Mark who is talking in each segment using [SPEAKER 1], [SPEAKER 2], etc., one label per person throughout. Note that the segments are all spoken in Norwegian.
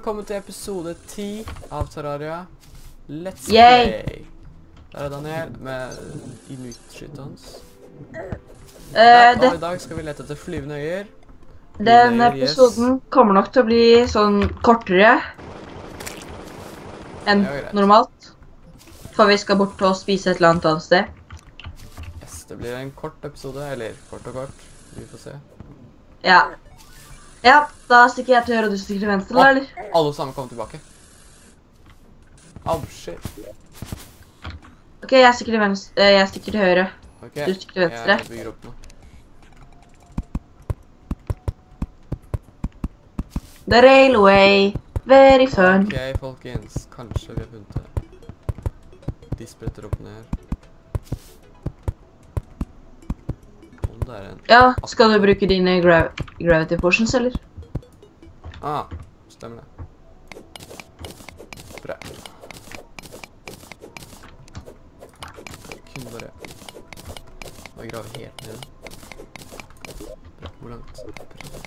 [SPEAKER 1] velkommen til episode 10 av Terraria. Let's
[SPEAKER 2] Yay!
[SPEAKER 1] play. Der er Daniel med inuitskyttens. I dag skal vi lete etter flyvende øyer.
[SPEAKER 2] Den episoden kommer nok til å bli sånn kortere enn normalt. For vi skal bort og spise et eller annet sted.
[SPEAKER 1] Yes, det blir en kort episode, eller kort og kort. Vi får se.
[SPEAKER 2] Ja. Ja, da stikker jeg til høyre, og du stikker til venstre, da, eller?
[SPEAKER 1] Alle sammen kommer tilbake. Au, shit.
[SPEAKER 2] Ok, jeg stikker til venstre, jeg stikker til høyre.
[SPEAKER 1] Ok,
[SPEAKER 2] Du stikker til venstre.
[SPEAKER 1] jeg bygger opp nå.
[SPEAKER 2] The railway. Very fun.
[SPEAKER 1] Ok, folkens. Kanskje vi har funnet det. De spretter opp ned her. Om det er en...
[SPEAKER 2] Ja, skal du bruke dine gravity potions, eller?
[SPEAKER 1] Ah, stemmer det. Bra. Kunne bare grave helt ned. Bra, hvor langt? Bra.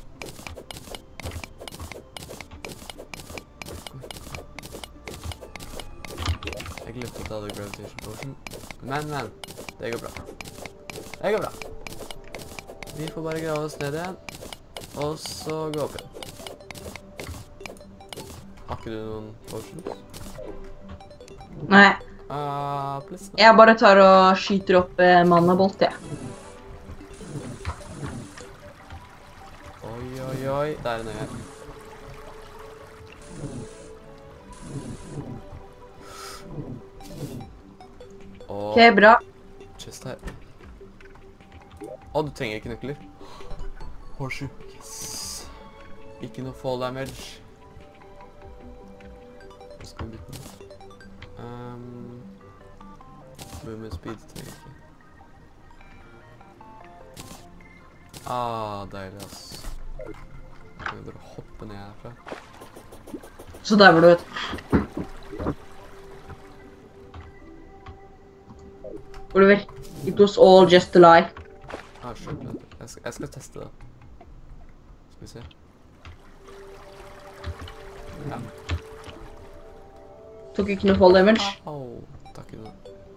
[SPEAKER 1] Jeg glemte å ta det gravitation potion. Men, det går bra. Det går bra. Vi får bare grave oss ned igjen, og så gå opp igjen. Har ikke du noen potions?
[SPEAKER 2] Nei,
[SPEAKER 1] Please.
[SPEAKER 2] jeg bare tar og skyter opp mannabolt, jeg.
[SPEAKER 1] Oi, oi, oi. Der er en øye.
[SPEAKER 2] Ok, bra.
[SPEAKER 1] Chest her. Å, du trenger ikke nøkler. Horseshoe. Yes. Ikke noe fall damage. Hva skal vi bytte med? Movement speed trenger ikke. Deilig, ass. Kan vi bare hoppe ned herfra?
[SPEAKER 2] Så der var du, vet. Oliver, it was all just a lie.
[SPEAKER 1] Skjønt, vet du. Jeg skal teste det. Skal vi se. Ja.
[SPEAKER 2] Tok ikke noe fall damage.
[SPEAKER 1] Au, takk i det.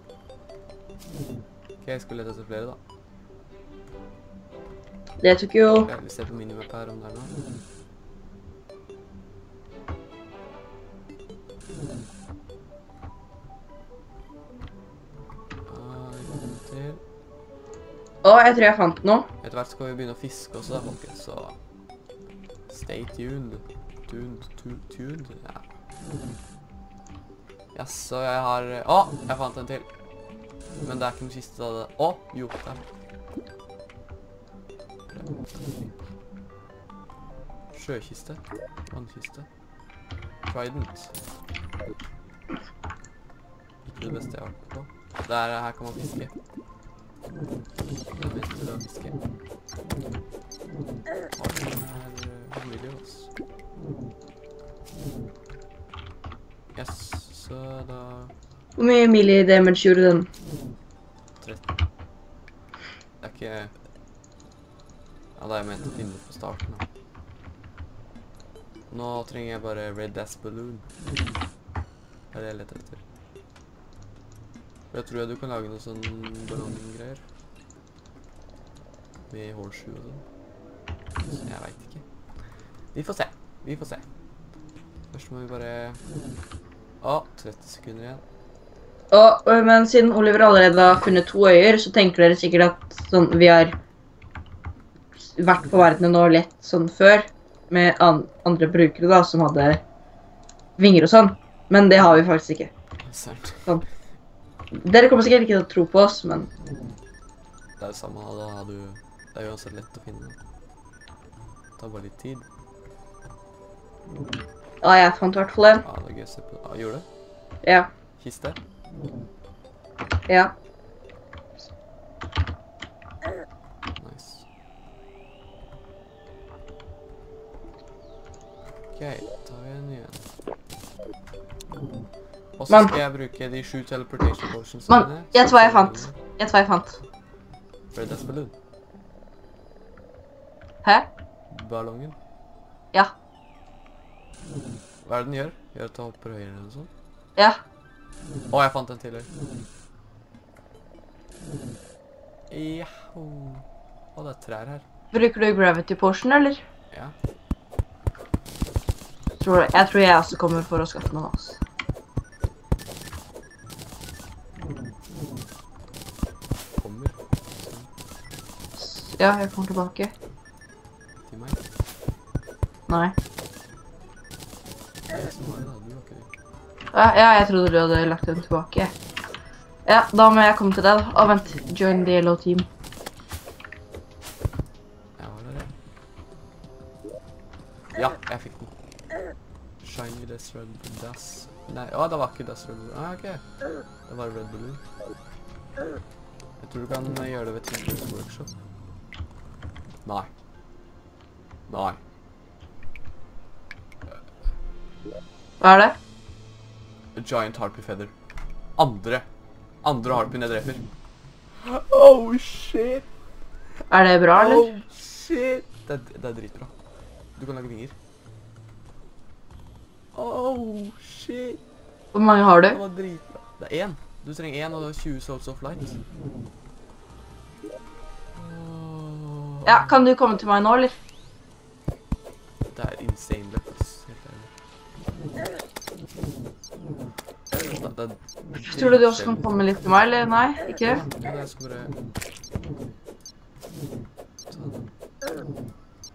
[SPEAKER 1] Ok, jeg skal lete etter flere da.
[SPEAKER 2] Det tok jo...
[SPEAKER 1] Ja, vi ser på minimap her om det er noe. Til.
[SPEAKER 2] Jeg tror jeg fant noe.
[SPEAKER 1] Etter hvert skal vi begynne å fiske også, folkens, så stay tuned. Tuned? Ja. Ja, så jeg har... jeg fant en til. Men det er ikke noe kiste av det. Jo, der. Sjøkiste. Vannkiste. Trident. Ikke det beste jeg har vært på. Her kan man fiske. Det er mest til å fiske. Den er mulig, altså. Yes, så da...
[SPEAKER 2] Hvor mye melee damage gjorde den?
[SPEAKER 1] 13. Det er ikke... Ja, det er jeg ment å finne på starten da. Nå trenger jeg bare Red Ass Balloon. Det er det jeg leter etter. Jeg tror du kan lage noen sånn ballonggreier. Med horseshoe og sånn. Så jeg vet ikke. Vi får se. Først må vi bare... 30 sekunder igjen.
[SPEAKER 2] Men siden Oliver allerede har funnet 2 øyer, så tenker dere sikkert at sånn, vi har vært på verdenen nå lett sånn før, med andre brukere da, som hadde vinger og sånn. Men det har vi faktisk ikke.
[SPEAKER 1] Sant.
[SPEAKER 2] Sånn. Dere kommer sikkert ikke til å tro på oss, men...
[SPEAKER 1] Det er det samme, da har du... Det er jo også lett å finne. Det tar bare litt tid.
[SPEAKER 2] Ja, jeg fant i hvert fall en.
[SPEAKER 1] Ja, det er gøy å se på. Gjorde du?
[SPEAKER 2] Ja.
[SPEAKER 1] Kiste?
[SPEAKER 2] Ja.
[SPEAKER 1] Nice. Ok, tar vi en ny en. Og så skal jeg bruke de 7 teleportation potions.
[SPEAKER 2] Gjett hva jeg fant.
[SPEAKER 1] Red Ass Balloon.
[SPEAKER 2] Hæ?
[SPEAKER 1] Ballongen?
[SPEAKER 2] Ja.
[SPEAKER 1] Hva er det den gjør? Gjør at det hopper høyere eller noe sånt?
[SPEAKER 2] Ja.
[SPEAKER 1] Å, jeg fant en til her. Jaho. Å, det er trær her.
[SPEAKER 2] Bruker du gravity potion, eller?
[SPEAKER 1] Ja.
[SPEAKER 2] Jeg tror jeg også kommer for å skaffe noen, altså.
[SPEAKER 1] Kommer.
[SPEAKER 2] Ja, jeg kommer tilbake.
[SPEAKER 1] Til meg.
[SPEAKER 2] Nei.
[SPEAKER 1] Det er som var det da, du var ikke det.
[SPEAKER 2] Ja, jeg trodde du hadde lagt den tilbake. Ja, da må jeg komme til deg da. Å, vent. Join the yellow team.
[SPEAKER 1] Jeg var der, ja. Ja, jeg fikk den. Shiny Death Red Das. Nei, å, det var ikke Death Red Balloon. Ah, ok. Det var Red Balloon. Jeg tror du kan gjøre det ved Teachers Workshop. Nei. Nei.
[SPEAKER 2] Hva er det?
[SPEAKER 1] A Giant Harpy Feather. Andre harpyen jeg dreper. Oh, shit.
[SPEAKER 2] Er det bra, eller?
[SPEAKER 1] Oh, shit. Det er dritbra. Du kan lage vinger. Oh, shit.
[SPEAKER 2] Hvor mange har du?
[SPEAKER 1] Det var dritbra. Det er 1. Du trenger 1 og 20 Souls of Light. Oh.
[SPEAKER 2] Ja, kan du komme til meg nå, eller?
[SPEAKER 1] Det er insane lett, ass. Helt ærlig.
[SPEAKER 2] Tror du du også kan komme litt til meg, eller? Nei, ikke?
[SPEAKER 1] Ja, jeg skal bare... Sånn.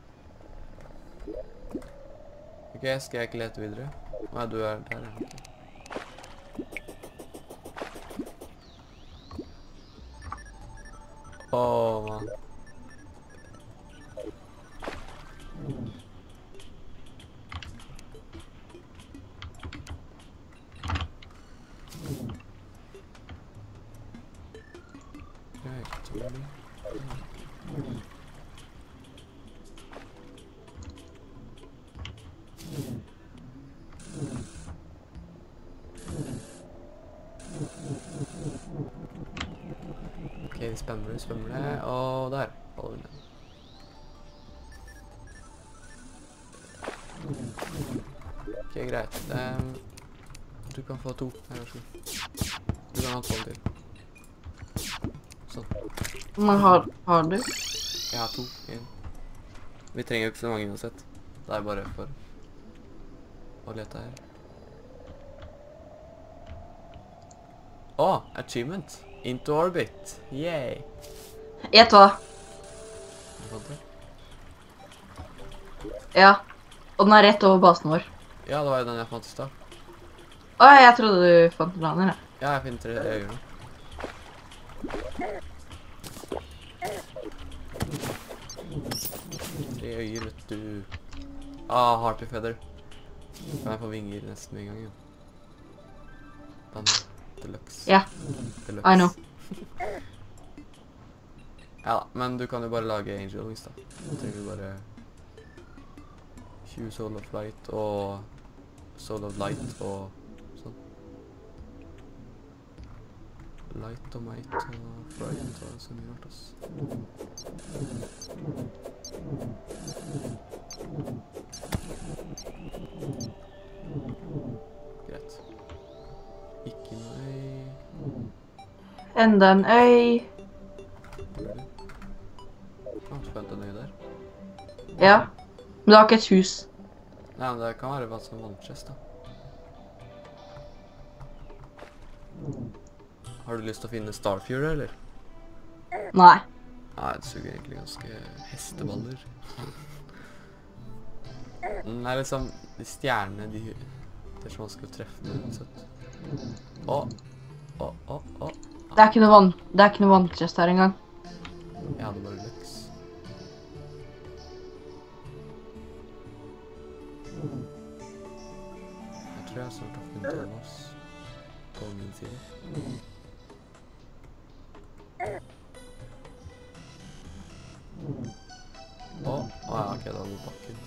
[SPEAKER 1] Ok, skal jeg ikke lete videre? Nei, du er der, ja. Åh, man. Ok, vi spemmer det, og der holder vi den. Ok, greit. Du kan få 2, vær så god. Du kan ha 12 til. Sånn.
[SPEAKER 2] Hvor mange har du?
[SPEAKER 1] Jeg har 2, 1. Vi trenger jo ikke så mange uansett. Det er bare for å lete her. Åh, achievement. Into orbit. Yay.
[SPEAKER 2] Gjett hva?
[SPEAKER 1] Du fant det?
[SPEAKER 2] Ja. Og den er rett over basen vår.
[SPEAKER 1] Ja, det var jo den jeg fant i stad.
[SPEAKER 2] Å, jeg trodde du fant den andre.
[SPEAKER 1] Ja, jeg finner 3 øyer nå. Tre øyer, vet du. Ah, Harpy Feather. Kan jeg få vinger nesten med en gang, ja. Den deluxe.
[SPEAKER 2] Ja,
[SPEAKER 1] Deluxe.
[SPEAKER 2] I know.
[SPEAKER 1] Ja, men du kan jo bare lage Angel Wings da. Da trenger du bare 20 Soul of Light og Soul of Light og sånn. Light og Might og Fright og så mye rart, ass. Greit. Ikke noe øy.
[SPEAKER 2] Enda en øy.
[SPEAKER 1] Du fant en øy der.
[SPEAKER 2] Ja. Men det har ikke et hus.
[SPEAKER 1] Nei, men det kan være hva som vannchest da. Har du lyst til å finne Starfury, eller?
[SPEAKER 2] Nei.
[SPEAKER 1] Nei, det suger egentlig ganske hesteballer. Det er liksom, de stjernene, det er så vanskelig å treffe med uansett. Åh.
[SPEAKER 2] Det er ikke noe vannchest her engang.
[SPEAKER 1] Jeg hadde bare Lux. Jeg tror jeg snart har funnet Thomas på min side. Ja, ok, da var bakken.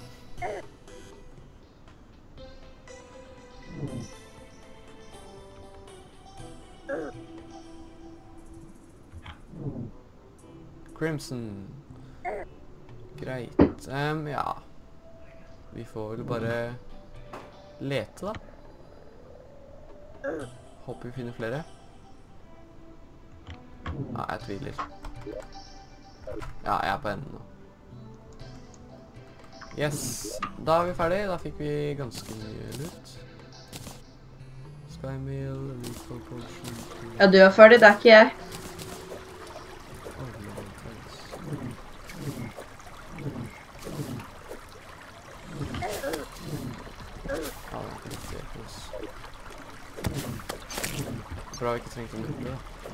[SPEAKER 1] Crimson. Greit. Ja. Vi får vel bare lete da. Håper vi finner flere. Ja, jeg tviler. Ja, jeg er på enden nå. Yes, da er vi ferdig. Da fikk vi ganske mye loot. Skymill, recall potion.
[SPEAKER 2] Ja, du er ferdig, det er ikke jeg.
[SPEAKER 1] Bra vi ikke trengte en nøkler da.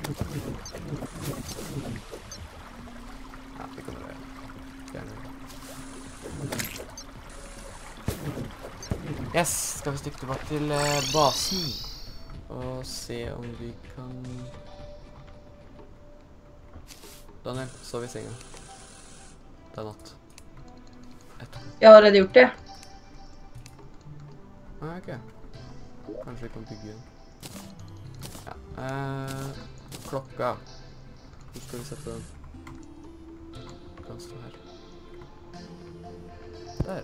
[SPEAKER 1] Ja, vi kan bare fjerne det. Yes, skal vi stikke tilbake til basen og se om vi kan... Daniel, sov i senga. Det er natt.
[SPEAKER 2] Jeg har allerede gjort det.
[SPEAKER 1] Ah, ok. Kanskje vi kan bygge den. Ja, klokka. Hvor skal vi sette den? Kan stå her. Der.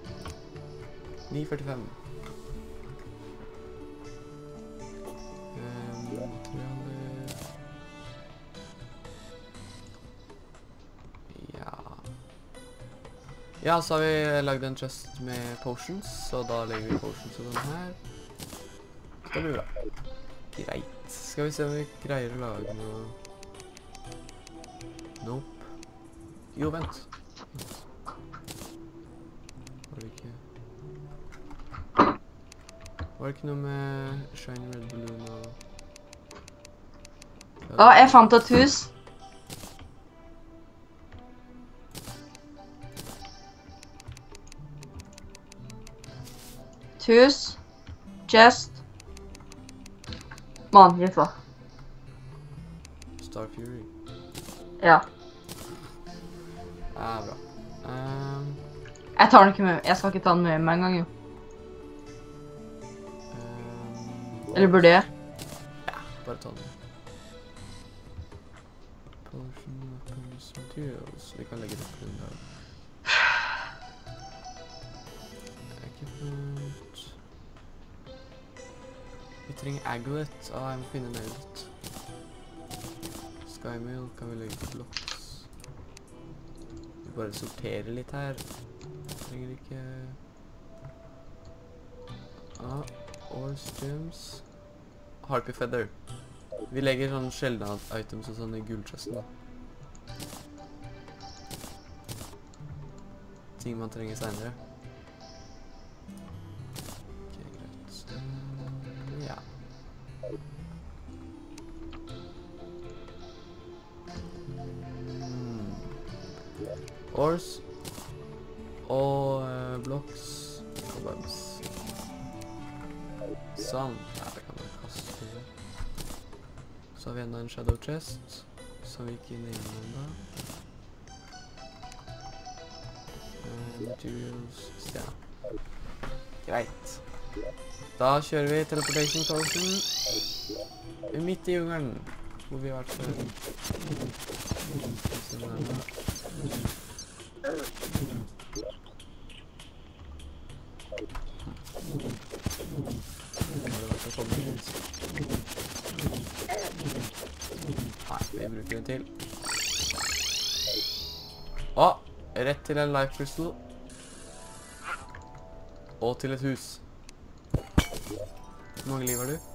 [SPEAKER 1] 9:45. Materialer. Ja. Ja, så har vi lagd en chest med potions, så da legger vi potions og den her. Det blir bra. Greit. Skal vi se om vi greier å lage noe... Nope. Jo, vent. Var det ikke... Var det ikke noe med Shiny Red Balloon og...
[SPEAKER 2] Å, jeg fant et hus. Hus. Chest. Mann, gitt hva?
[SPEAKER 1] Star Fury.
[SPEAKER 2] Ja.
[SPEAKER 1] Ja, bra.
[SPEAKER 2] Jeg tar den ikke med. Jeg skal ikke ta den med meg en gang, jo. Eller burde jeg?
[SPEAKER 1] Ja, bare ta den. Potion, weapons, materials. Vi kan legge det på den der. Equipment. Vi trenger aglet. Jeg må finne en aglet. Skymail kan vi legge på blocks. Vi bare sorterer litt her. Trenger ikke... Ores gems. Harpy feather. Vi legger sånne sjeldne items og sånne i gullchesten da. Ting man trenger senere. Ok, greit. Ja. Ores. Og blocks. Cobwebs. Sånn. Ja, det kan man kaste det. Så har vi enda en shadow chest, som vi ikke inn innom da. Materials, stjerne. Greit. Da kjører vi teleportation potion. Midt i jungelen, hvor vi har vært før. Nei, vi bruker den til. Rett til en life crystal. Og til et hus. Hvor mange liv har du?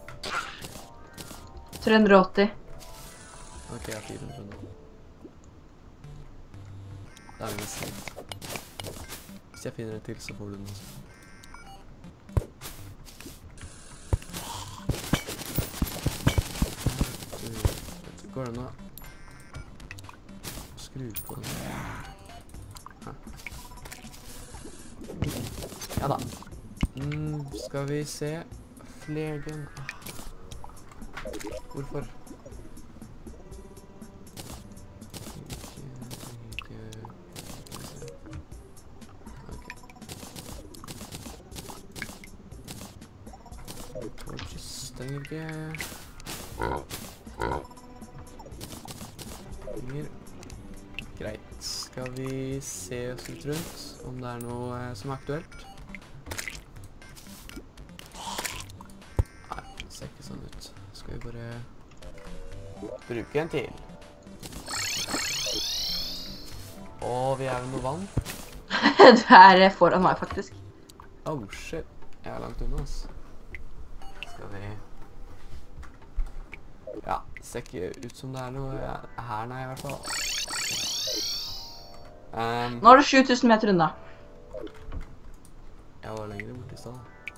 [SPEAKER 2] 380.
[SPEAKER 1] Ok, jeg har 400 nå. Det er vi nesten. Hvis jeg finner en til, så får du den også. Går det nå? Skru på den. Ja da. Skal vi se. Flare gun. Hvorfor? Torches stenger ikke. Greit. Skal vi se oss litt rundt om det er noe som er aktuelt? bare bruke en til. Og vi er ved noe vann.
[SPEAKER 2] Du er foran meg, faktisk.
[SPEAKER 1] Oh, shit. Jeg er langt unna, ass. Skal vi... Ja, ser ikke ut som det er noe her, nei, i hvert fall.
[SPEAKER 2] Nå er det 7000 meter unna.
[SPEAKER 1] Jeg var lenger borte i stedet.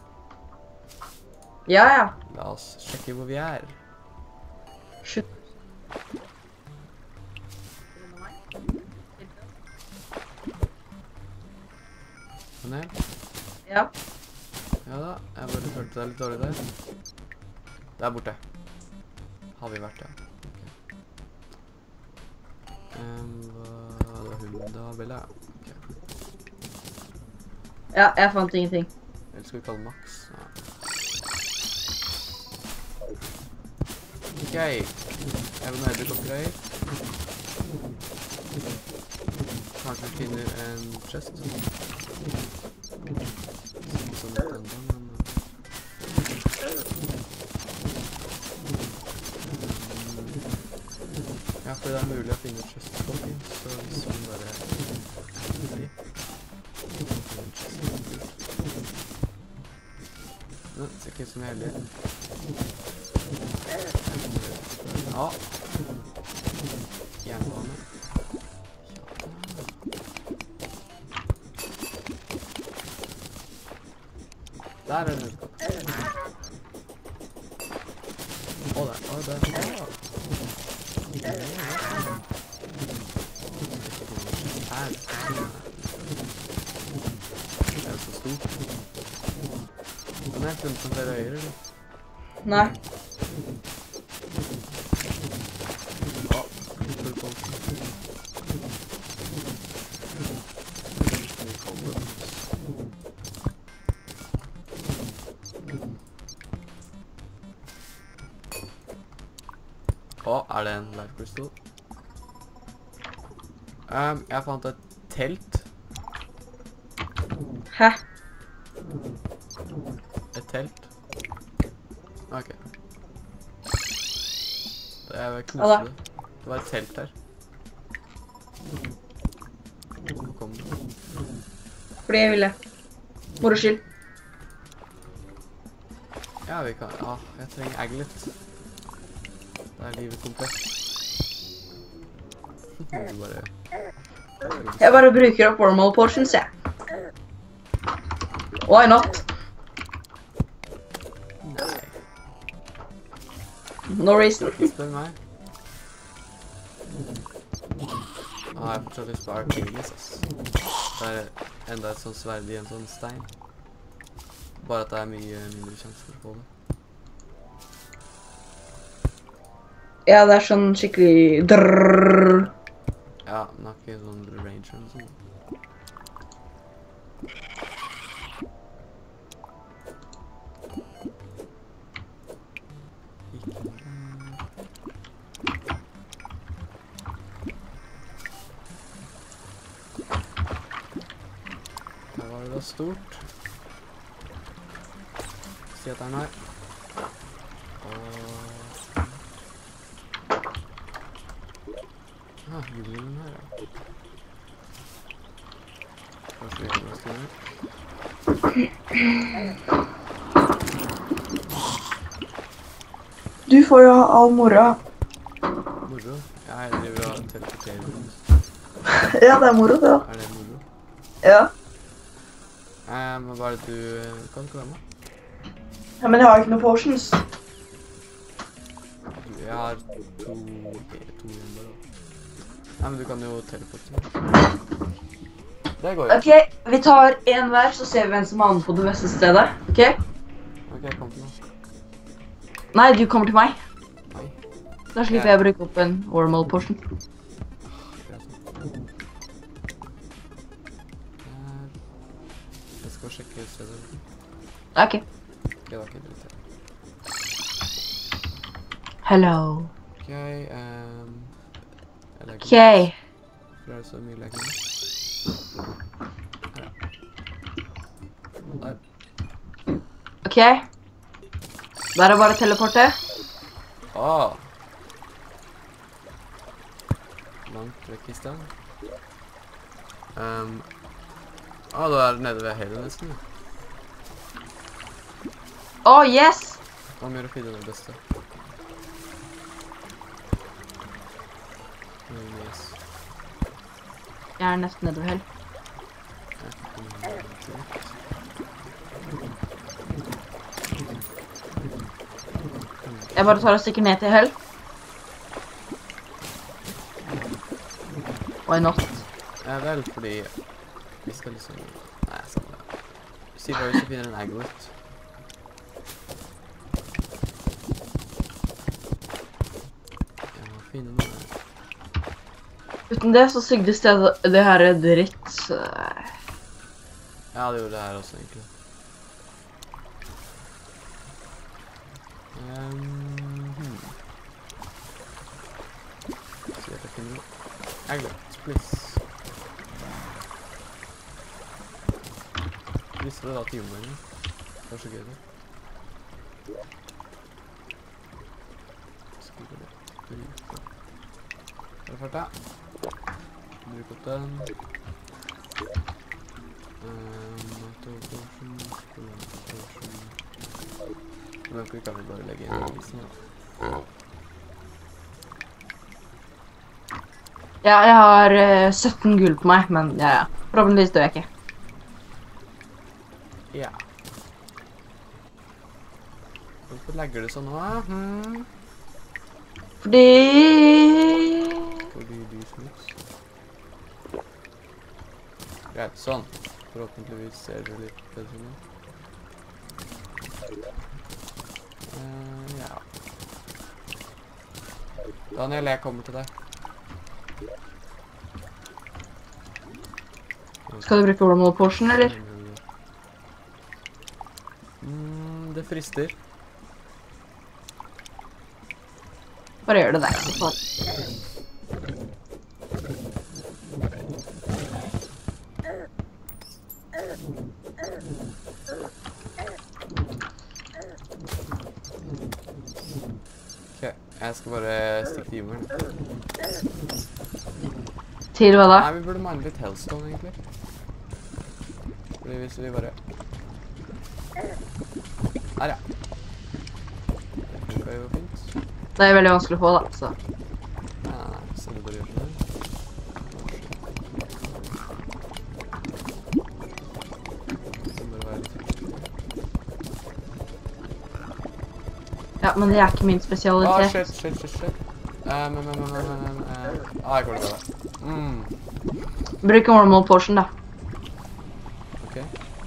[SPEAKER 2] Ja, ja.
[SPEAKER 1] La oss sjekke hvor vi er. Sånn.
[SPEAKER 2] Ja.
[SPEAKER 1] Ja da, jeg bare følte deg litt dårlig der. Der borte. Har vi vært, ja. Hva er hun da, Bella? Okay.
[SPEAKER 2] Ja, jeg fant ingenting.
[SPEAKER 1] Eller skal vi kalle Max? Ja. Ok. Jeg vil noe edderkoppgreier. Kanskje vi finner en chest. Sånn litt enda, men... Ja, for det er mulig å finne chest copy, så hvis vi bare... Nå, ser ikke ut som jeg er heldig. Ja. Jernbane. Der er det nødkopp. Å, der. Å, der. Her. Det er jo så stort. Den er funnet som flere øyer, eller?
[SPEAKER 2] Nei.
[SPEAKER 1] Å, er det en life crystal? Jeg fant et telt.
[SPEAKER 2] Hæ?
[SPEAKER 1] Et telt. Ok. Det er knusende. Det var et telt her. Hvor kom det?
[SPEAKER 2] Fordi jeg ville. Moro skyld.
[SPEAKER 1] Ja, vi kan... Ja, jeg trenger aglet. Da er livet komplett.
[SPEAKER 2] Jeg bare bruker opp wormhole portions, jeg. Why not?
[SPEAKER 1] Nei.
[SPEAKER 2] No reason.
[SPEAKER 1] Spør meg. Jeg har fortsatt lyst på Archailis, ass. Det er enda et sånt sverd i en sånn stein. Bare at det er mye mindre sjanse for å få det.
[SPEAKER 2] Ja, det er sånn skikkelig drrrr.
[SPEAKER 1] Ja, den har ikke sånn range eller sånn. Her var det da stort. Si at det er den her. Jorden her, ja. Kanskje vi kan stå her.
[SPEAKER 2] Du får jo all moro.
[SPEAKER 1] Moro? Jeg driver og teleporterer.
[SPEAKER 2] Ja, det er moro, det da.
[SPEAKER 1] Er det moro?
[SPEAKER 2] Ja.
[SPEAKER 1] Men hva er det du kan ikke være med?
[SPEAKER 2] Ja, men jeg har ikke noen potions.
[SPEAKER 1] Jeg har to igjen bare. Nei, men du kan jo teleportere. Det går jo.
[SPEAKER 2] Ok, vi tar en hver, så ser vi hvem som havner på det beste stedet. Ok?
[SPEAKER 1] Ok, kom til meg.
[SPEAKER 2] Nei, du kommer til meg.
[SPEAKER 1] Nei.
[SPEAKER 2] Da slipper jeg å bruke opp en wormhole portion.
[SPEAKER 1] Jeg skal sjekke stedet.
[SPEAKER 2] Ok.
[SPEAKER 1] Ok, da kan jeg dritt.
[SPEAKER 2] Hello.
[SPEAKER 1] Ok,
[SPEAKER 2] Ok.
[SPEAKER 1] Hvorfor er det så mye leker? Her. Der.
[SPEAKER 2] Ok. Der er bare teleportet.
[SPEAKER 1] Åh! Langt vekk i sted. Du er nede ved hele nesten.
[SPEAKER 2] Oh, yes!
[SPEAKER 1] Hva må gjøre å finne det beste? Yes.
[SPEAKER 2] Jeg er nesten nede ved hell. Jeg bare tar og stikker ned til hell. Why not?
[SPEAKER 1] Ja vel, fordi vi skal liksom... Nei, sånn det. Si bare hvis du finner en aglet. Jeg må finne noe.
[SPEAKER 2] Uten det så sygdes det her dritt.
[SPEAKER 1] Ja, det gjorde det her også egentlig. Så jeg finner noe. Aglet, please. Visste det da til jordmøringen. Det var så gøy det. Skal vi gå litt. Er det ferdig? Bruk opp den. Men vi kan vel bare legge inn i isen da.
[SPEAKER 2] Ja, jeg har 17 gull på meg, men ja. Forhåpentligvis dør jeg ikke.
[SPEAKER 1] Ja. Hvorfor legger du sånn nå?
[SPEAKER 2] Fordi
[SPEAKER 1] du smuts. Greit, sånn. Forhåpentligvis ser det litt bedre nå. Ja. Daniel, jeg kommer til deg.
[SPEAKER 2] Skal du bruke Wormhole Potion, eller?
[SPEAKER 1] Det frister.
[SPEAKER 2] Bare gjør det der, så får.
[SPEAKER 1] Ok, jeg skal bare stikke til jorden.
[SPEAKER 2] Til hva da?
[SPEAKER 1] Nei, vi burde mine litt hellstone, egentlig. Fordi hvis vi bare... Her, ja. Det funker jo fint.
[SPEAKER 2] Det er veldig vanskelig å få, da, så.
[SPEAKER 1] Nei, så det bare gjør det. Det må bare være litt viktig.
[SPEAKER 2] Ja, men det er ikke min spesialitet.
[SPEAKER 1] Shit. Jeg går det bare.
[SPEAKER 2] Bruk Wormhole Potion, da.
[SPEAKER 1] Ok.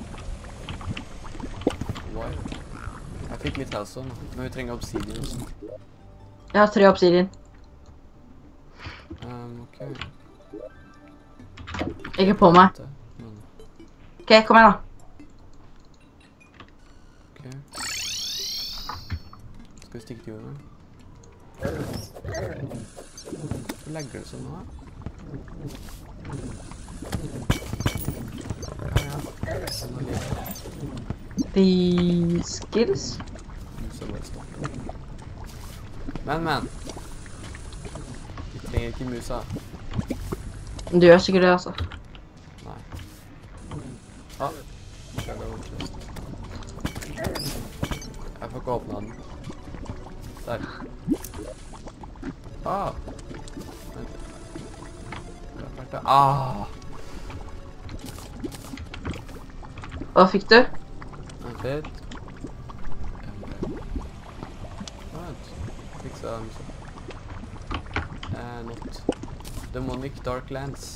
[SPEAKER 1] Why? Jeg fikk litt hellstone, men vi trenger obsidian også.
[SPEAKER 2] Jeg har 3 obsidian.
[SPEAKER 1] Ok.
[SPEAKER 2] Ikke på meg. Ok, kom igjen da.
[SPEAKER 1] Ok. Skal vi stikke til jorden? Hvor legger det sånn nå? Ja. Sånn er livet.
[SPEAKER 2] The skills?
[SPEAKER 1] Musa bare stopper. Men. Vi trenger ikke musa.
[SPEAKER 2] Du gjør sikkert det, altså.
[SPEAKER 1] Nei. Shadow chest. Jeg får ikke åpne den. Der. Vent litt. Det er ferdig.
[SPEAKER 2] Hva fikk du?
[SPEAKER 1] Vent litt. Vent. Fiksa musa. Not. Demonic Darklands.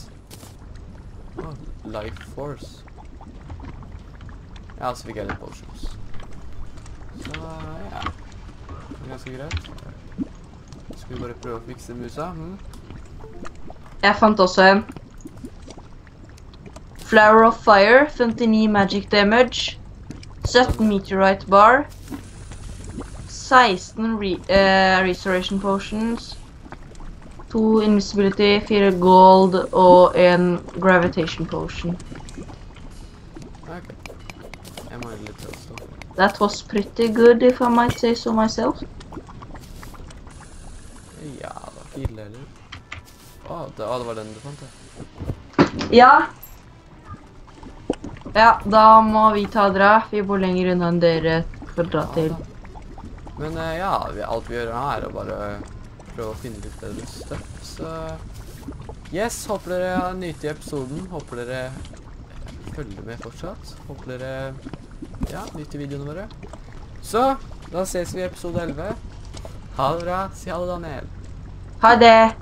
[SPEAKER 1] Life Force. Ja, så fikk jeg litt potions. Så, ja. Det er ganske greit. Skal vi bare prøve å fikse musa?
[SPEAKER 2] Jeg fant også en. Flower of Fire, 59 magic damage. 17 meteorite bar. 16 restoration potions. 2 invisibility, 4 gold og 1 gravitation potion.
[SPEAKER 1] Ok. Jeg mangler litt hellstone.
[SPEAKER 2] That was pretty good, if I might say so myself.
[SPEAKER 1] ikke ille heller. Det var den du fant,
[SPEAKER 2] Ja. Ja, da må vi ta og dra. Vi bor lenger unna enn dere får dra til.
[SPEAKER 1] Men ja, alt vi gjør her er å bare prøve å finne litt bedre stuff, så... Yes, håper dere har nytt i episoden. Håper dere følger med fortsatt. Håper dere, ja, nytt i videoene våre. Så, da ses vi i episode 11. Ha det bra. Si ha det, Daniel.
[SPEAKER 2] Ha det!